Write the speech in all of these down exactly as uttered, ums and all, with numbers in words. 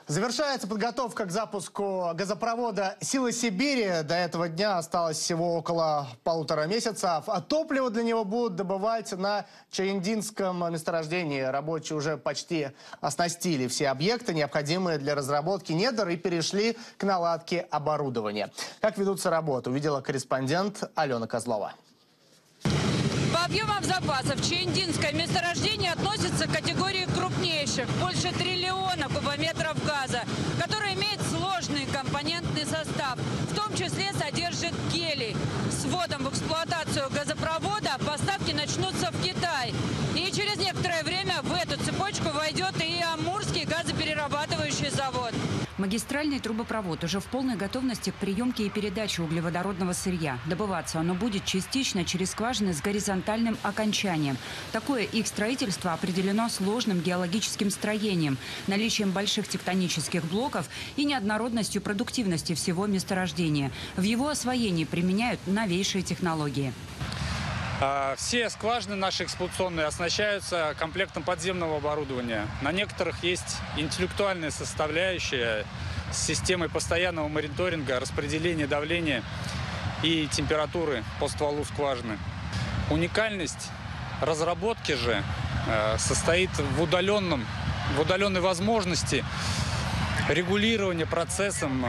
Завершается подготовка к запуску газопровода «Силы Сибири». До этого дня осталось всего около полутора месяцев. А топливо для него будут добывать на Чаяндинском месторождении. Рабочие уже почти оснастили все объекты, необходимые для разработки недр, и перешли к наладке оборудования. Как ведутся работы, увидела корреспондент Алена Козлова. По объемам запасов Чаяндинское месторождение относится к категории крупнейших, больше триллиона кубометров газа, который имеет сложный компонентный состав, в том числе содержит гелий. С вводом в эксплуатацию газопровода поставки начнутся в Китай. И через некоторое время в эту цепочку войдет и Амурский газоперерабатывающий завод. Магистральный трубопровод уже в полной готовности к приемке и передаче углеводородного сырья. Добываться оно будет частично через скважины с горизонтальным окончанием. Такое их строительство определено сложным геологическим строением, наличием больших тектонических блоков и неоднородностью продуктивности всего месторождения. В его освоении применяют новейшие технологии. Все скважины наши эксплуатационные оснащаются комплектом подземного оборудования. На некоторых есть интеллектуальная составляющая с системой постоянного мониторинга, распределения давления и температуры по стволу скважины. Уникальность разработки же состоит в удаленном, в удаленной возможности регулирования процессом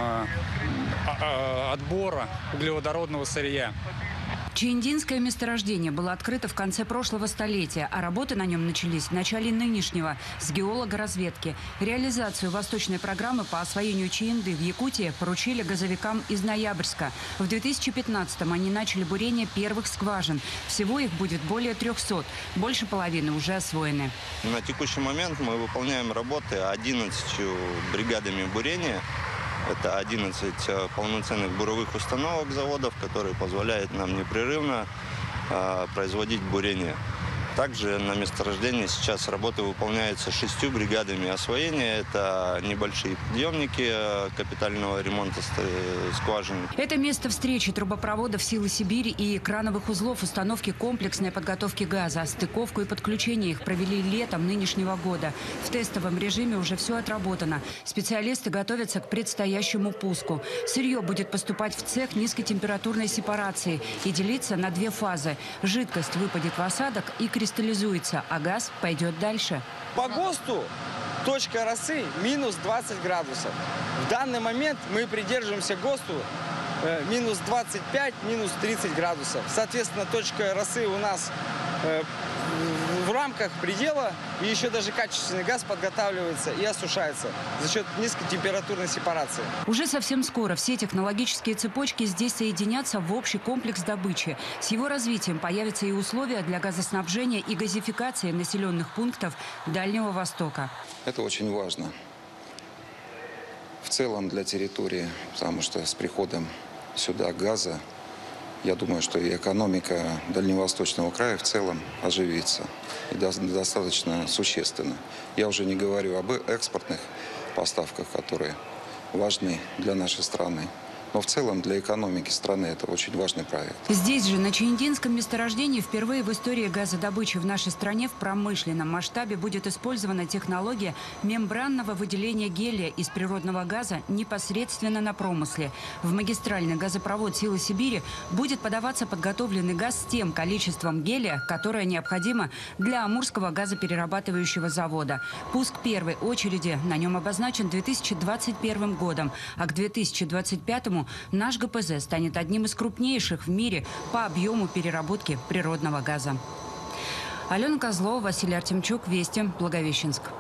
отбора углеводородного сырья. Чаяндинское месторождение было открыто в конце прошлого столетия, а работы на нем начались в начале нынешнего с геологоразведки. Реализацию восточной программы по освоению Чаянды в Якутии поручили газовикам из Ноябрьска. В две тысячи пятнадцатом они начали бурение первых скважин. Всего их будет более трёхсот. Больше половины уже освоены. На текущий момент мы выполняем работы одиннадцатью бригадами бурения. Это одиннадцать полноценных буровых установок заводов, которые позволяют нам непрерывно э, производить бурение. Также на месторождении сейчас работы выполняются шестью бригадами освоения. Это небольшие подъемники капитального ремонта скважин. Это место встречи трубопроводов «Силы Сибири» и крановых узлов установки комплексной подготовки газа. Стыковку и подключение их провели летом нынешнего года. В тестовом режиме уже все отработано. Специалисты готовятся к предстоящему пуску. Сырье будет поступать в цех низкотемпературной сепарации и делиться на две фазы. Жидкость выпадет в осадок и кристаллизуется, а газ пойдет дальше. По ГОСТу точка росы минус двадцать градусов. В данный момент мы придерживаемся ГОСТу э, минус двадцать пять, минус тридцать градусов. Соответственно, точка росы у нас э, в рамках предела, и еще даже качественный газ подготавливается и осушается за счет низкотемпературной сепарации. Уже совсем скоро все технологические цепочки здесь соединятся в общий комплекс добычи. С его развитием появятся и условия для газоснабжения и газификации населенных пунктов Дальнего Востока. Это очень важно в целом для территории, потому что с приходом сюда газа, я думаю, что и экономика Дальневосточного края в целом оживится. И достаточно существенно. Я уже не говорю об экспортных поставках, которые важны для нашей страны. Но в целом для экономики страны это очень важный проект. Здесь же, на Чаяндинском месторождении, впервые в истории газодобычи в нашей стране в промышленном масштабе будет использована технология мембранного выделения гелия из природного газа непосредственно на промысле. В магистральный газопровод «Силы Сибири» будет подаваться подготовленный газ с тем количеством гелия, которое необходимо для Амурского газоперерабатывающего завода. Пуск первой очереди на нем обозначен две тысячи двадцать первым годом, а к две тысячи двадцать пятому наш ГПЗ станет одним из крупнейших в мире по объему переработки природного газа. Алена Козлова, Василий Артемчук, Вести, Благовещенск.